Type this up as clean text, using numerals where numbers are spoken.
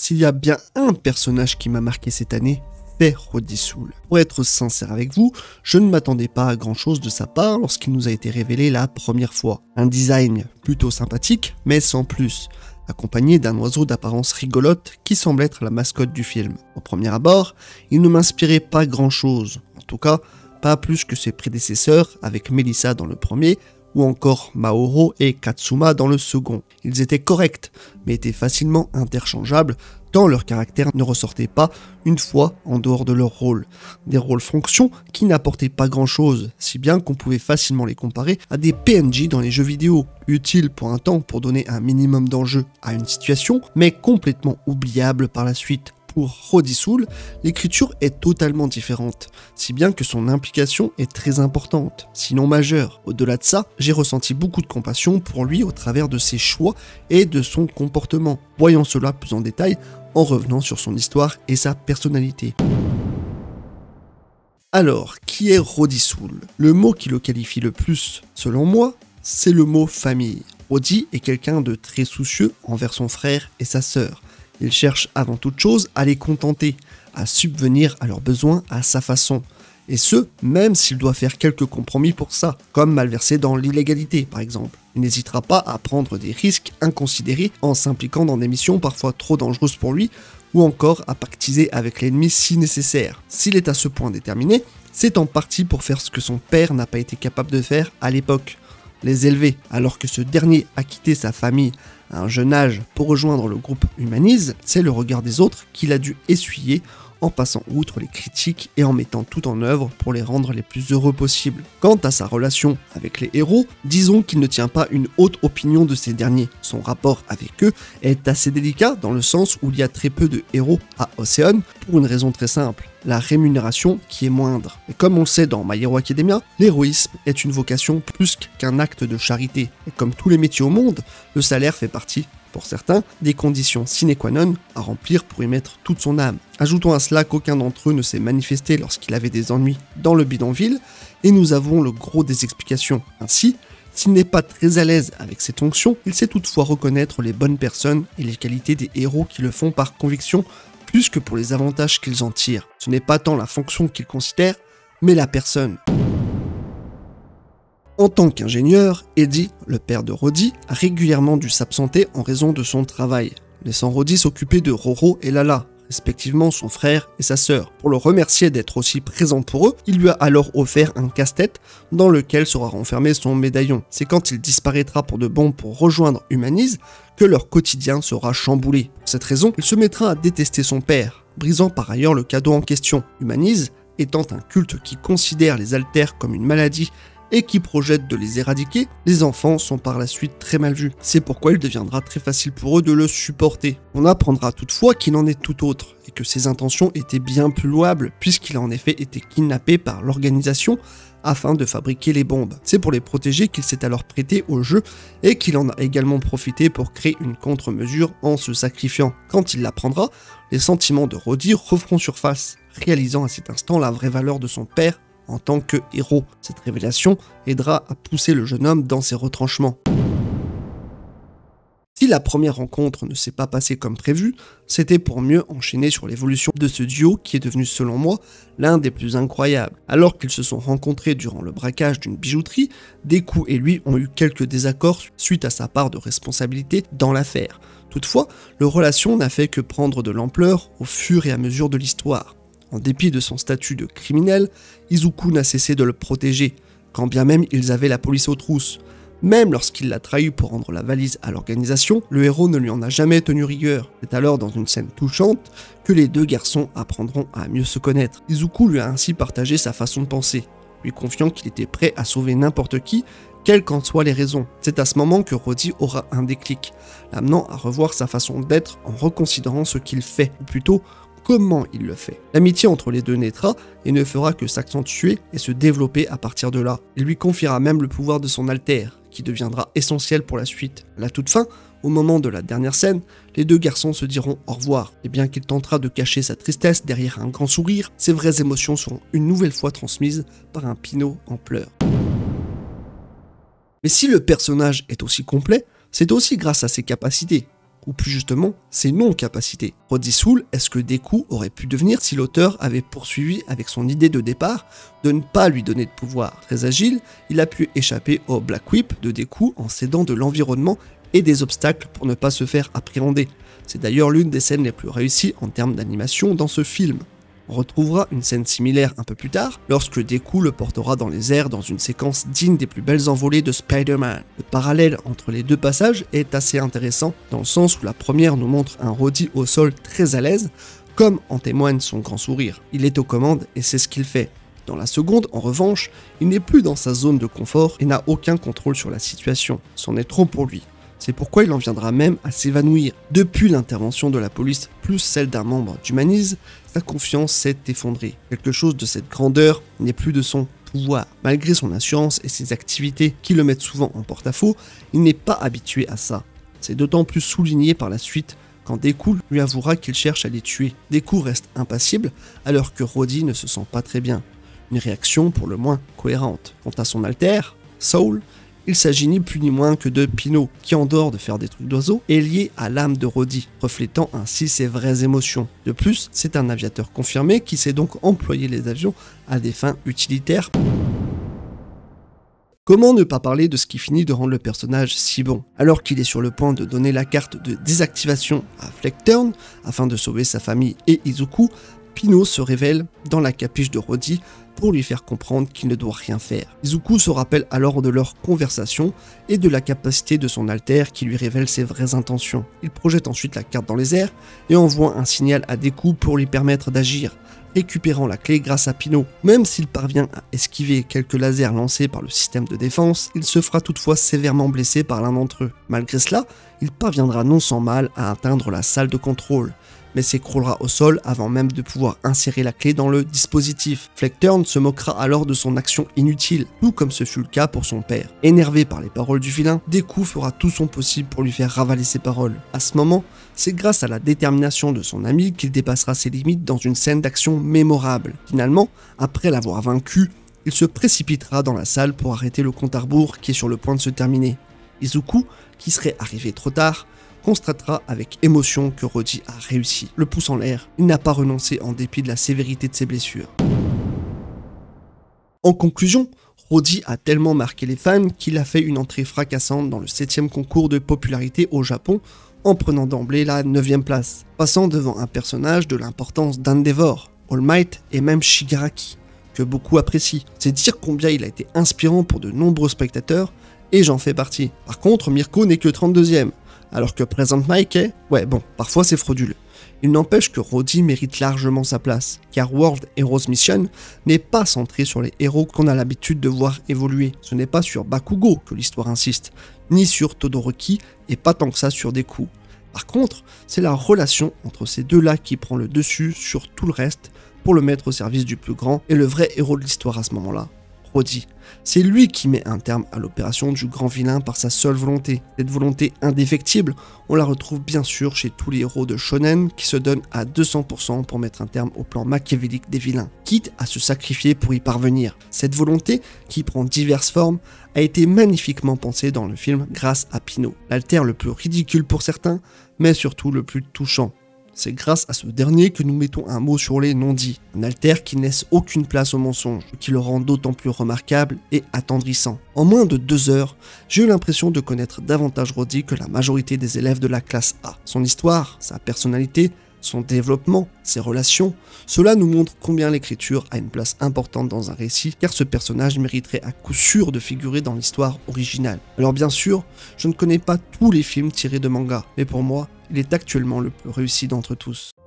s'il y a bien un personnage qui m'a marqué cette année, c'est Roddy Soul. Pour être sincère avec vous, je ne m'attendais pas à grand chose de sa part lorsqu'il nous a été révélé la première fois. Un design plutôt sympathique, mais sans plus, accompagné d'un oiseau d'apparence rigolote qui semble être la mascotte du film. Au premier abord, il ne m'inspirait pas grand chose, en tout cas pas plus que ses prédécesseurs avec Melissa dans le premier, ou encore Maoro et Katsuma dans le second. Ils étaient corrects, mais étaient facilement interchangeables, tant leur caractère ne ressortait pas une fois en dehors de leur rôle. Des rôles-fonctions qui n'apportaient pas grand-chose, si bien qu'on pouvait facilement les comparer à des PNJ dans les jeux vidéo, utiles pour un temps pour donner un minimum d'enjeu à une situation, mais complètement oubliables par la suite. Pour Roddy Soul, l'écriture est totalement différente, si bien que son implication est très importante, sinon majeure. Au-delà de ça, j'ai ressenti beaucoup de compassion pour lui au travers de ses choix et de son comportement. Voyons cela plus en détail en revenant sur son histoire et sa personnalité. Alors, qui est Roddy Soul? Le mot qui le qualifie le plus, selon moi, c'est le mot famille. Roddy est quelqu'un de très soucieux envers son frère et sa sœur. Il cherche avant toute chose à les contenter, à subvenir à leurs besoins à sa façon. Et ce, même s'il doit faire quelques compromis pour ça, comme malverser dans l'illégalité par exemple. Il n'hésitera pas à prendre des risques inconsidérés en s'impliquant dans des missions parfois trop dangereuses pour lui, ou encore à pactiser avec l'ennemi si nécessaire. S'il est à ce point déterminé, c'est en partie pour faire ce que son père n'a pas été capable de faire à l'époque. Les élever, alors que ce dernier a quitté sa famille à un jeune âge pour rejoindre le groupe Humanise, c'est le regard des autres qu'il a dû essuyer en passant outre les critiques et en mettant tout en œuvre pour les rendre les plus heureux possibles. Quant à sa relation avec les héros, disons qu'il ne tient pas une haute opinion de ces derniers. Son rapport avec eux est assez délicat dans le sens où il y a très peu de héros à Océane pour une raison très simple, la rémunération qui est moindre. Et comme on le sait dans My Hero Academia, l'héroïsme est une vocation plus qu'un acte de charité. Et comme tous les métiers au monde, le salaire fait partie, pour certains, des conditions sine qua non à remplir pour y mettre toute son âme. Ajoutons à cela qu'aucun d'entre eux ne s'est manifesté lorsqu'il avait des ennuis dans le bidonville, et nous avons le gros des explications. Ainsi, s'il n'est pas très à l'aise avec cette fonction, il sait toutefois reconnaître les bonnes personnes et les qualités des héros qui le font par conviction, plus que pour les avantages qu'ils en tirent. Ce n'est pas tant la fonction qu'il considère, mais la personne. En tant qu'ingénieur, Eddie, le père de Roddy, a régulièrement dû s'absenter en raison de son travail, laissant Roddy s'occuper de Roro et Lala, respectivement son frère et sa sœur. Pour le remercier d'être aussi présent pour eux, il lui a alors offert un casse-tête dans lequel sera renfermé son médaillon. C'est quand il disparaîtra pour de bon pour rejoindre Humanise que leur quotidien sera chamboulé. Pour cette raison, il se mettra à détester son père, brisant par ailleurs le cadeau en question. Humanise étant un culte qui considère les altères comme une maladie et qui projette de les éradiquer, les enfants sont par la suite très mal vus. C'est pourquoi il deviendra très facile pour eux de le supporter. On apprendra toutefois qu'il en est tout autre, et que ses intentions étaient bien plus louables, puisqu'il a en effet été kidnappé par l'organisation afin de fabriquer les bombes. C'est pour les protéger qu'il s'est alors prêté au jeu, et qu'il en a également profité pour créer une contre-mesure en se sacrifiant. Quand il l'apprendra, les sentiments de Roddy referont surface, réalisant à cet instant la vraie valeur de son père en tant que héros. Cette révélation aidera à pousser le jeune homme dans ses retranchements. Si la première rencontre ne s'est pas passée comme prévu, c'était pour mieux enchaîner sur l'évolution de ce duo qui est devenu selon moi l'un des plus incroyables. Alors qu'ils se sont rencontrés durant le braquage d'une bijouterie, Deku et lui ont eu quelques désaccords suite à sa part de responsabilité dans l'affaire. Toutefois, leur relation n'a fait que prendre de l'ampleur au fur et à mesure de l'histoire. En dépit de son statut de criminel, Izuku n'a cessé de le protéger, quand bien même ils avaient la police aux trousses. Même lorsqu'il l'a trahi pour rendre la valise à l'organisation, le héros ne lui en a jamais tenu rigueur. C'est alors dans une scène touchante que les deux garçons apprendront à mieux se connaître. Izuku lui a ainsi partagé sa façon de penser, lui confiant qu'il était prêt à sauver n'importe qui, quelles qu'en soient les raisons. C'est à ce moment que Roddy aura un déclic, l'amenant à revoir sa façon d'être en reconsidérant ce qu'il fait, ou plutôt comment il le fait. L'amitié entre les deux naîtra et ne fera que s'accentuer et se développer à partir de là. Il lui confiera même le pouvoir de son alter, qui deviendra essentiel pour la suite. À la toute fin, au moment de la dernière scène, les deux garçons se diront au revoir, et bien qu'il tentera de cacher sa tristesse derrière un grand sourire, ses vraies émotions seront une nouvelle fois transmises par un Pinot en pleurs. Mais si le personnage est aussi complet, c'est aussi grâce à ses capacités. ou plus justement ses non-capacités. Roddy Soul est ce que Deku aurait pu devenir si l'auteur avait poursuivi avec son idée de départ de ne pas lui donner de pouvoir. Très agile, il a pu échapper au Black Whip de Deku en s'aidant de l'environnement et des obstacles pour ne pas se faire appréhender. C'est d'ailleurs l'une des scènes les plus réussies en termes d'animation dans ce film. On retrouvera une scène similaire un peu plus tard, lorsque Deku le portera dans les airs dans une séquence digne des plus belles envolées de Spider-Man. Le parallèle entre les deux passages est assez intéressant, dans le sens où la première nous montre un Roddy au sol très à l'aise, comme en témoigne son grand sourire. Il est aux commandes et c'est ce qu'il fait. Dans la seconde, en revanche, il n'est plus dans sa zone de confort et n'a aucun contrôle sur la situation. C'en est trop pour lui. C'est pourquoi il en viendra même à s'évanouir. Depuis l'intervention de la police plus celle d'un membre d'Humanize, sa confiance s'est effondrée. Quelque chose de cette grandeur n'est plus de son pouvoir. Malgré son assurance et ses activités qui le mettent souvent en porte-à-faux, il n'est pas habitué à ça. C'est d'autant plus souligné par la suite quand Deku lui avouera qu'il cherche à les tuer. Deku reste impassible alors que Roddy ne se sent pas très bien. Une réaction pour le moins cohérente. Quant à son alter, Soul, il s'agit ni plus ni moins que de Pino, qui en dehors de faire des trucs d'oiseau, est lié à l'âme de Roddy, reflétant ainsi ses vraies émotions. De plus, c'est un aviateur confirmé qui sait donc employer les avions à des fins utilitaires. Comment ne pas parler de ce qui finit de rendre le personnage si bon? Alors qu'il est sur le point de donner la carte de désactivation à Fleckturn afin de sauver sa famille et Izuku, Pino se révèle dans la capiche de Roddy pour lui faire comprendre qu'il ne doit rien faire. Izuku se rappelle alors de leur conversation et de la capacité de son alter qui lui révèle ses vraies intentions. Il projette ensuite la carte dans les airs et envoie un signal à Deku pour lui permettre d'agir, récupérant la clé grâce à Pino. Même s'il parvient à esquiver quelques lasers lancés par le système de défense, il se fera toutefois sévèrement blessé par l'un d'entre eux. Malgré cela, il parviendra non sans mal à atteindre la salle de contrôle, mais s'écroulera au sol avant même de pouvoir insérer la clé dans le dispositif. Fleckturn se moquera alors de son action inutile, tout comme ce fut le cas pour son père. Énervé par les paroles du vilain, Deku fera tout son possible pour lui faire ravaler ses paroles. À ce moment, c'est grâce à la détermination de son ami qu'il dépassera ses limites dans une scène d'action mémorable. Finalement, après l'avoir vaincu, il se précipitera dans la salle pour arrêter le compte à rebours qui est sur le point de se terminer. Izuku, qui serait arrivé trop tard, constatera avec émotion que Roddy a réussi. Le pouce en l'air, il n'a pas renoncé en dépit de la sévérité de ses blessures. En conclusion, Roddy a tellement marqué les fans qu'il a fait une entrée fracassante dans le 7e concours de popularité au Japon en prenant d'emblée la 9e place, passant devant un personnage de l'importance d'Endeavor, All Might et même Shigaraki, que beaucoup apprécient. C'est dire combien il a été inspirant pour de nombreux spectateurs, et j'en fais partie. Par contre, Mirko n'est que 32e, alors que Present Mike est... ouais bon, parfois c'est frauduleux. Il n'empêche que Roddy mérite largement sa place, car World Heroes Mission n'est pas centré sur les héros qu'on a l'habitude de voir évoluer. Ce n'est pas sur Bakugo que l'histoire insiste, ni sur Todoroki, et pas tant que ça sur Deku. Par contre, c'est la relation entre ces deux-là qui prend le dessus sur tout le reste pour le mettre au service du plus grand et le vrai héros de l'histoire à ce moment-là. Roddy. C'est lui qui met un terme à l'opération du grand vilain par sa seule volonté. Cette volonté indéfectible, on la retrouve bien sûr chez tous les héros de shonen qui se donnent à 200% pour mettre un terme au plan machiavélique des vilains, quitte à se sacrifier pour y parvenir. Cette volonté, qui prend diverses formes, a été magnifiquement pensée dans le film grâce à Pino, l'alter le plus ridicule pour certains, mais surtout le plus touchant. C'est grâce à ce dernier que nous mettons un mot sur les non-dits, un alter qui ne laisse aucune place au mensonge, qui le rend d'autant plus remarquable et attendrissant. En moins de 2 heures, j'ai eu l'impression de connaître davantage Roddy que la majorité des élèves de la classe A. Son histoire, sa personnalité, son développement, ses relations, cela nous montre combien l'écriture a une place importante dans un récit, car ce personnage mériterait à coup sûr de figurer dans l'histoire originale. Alors bien sûr, je ne connais pas tous les films tirés de manga, mais pour moi, il est actuellement le plus réussi d'entre tous.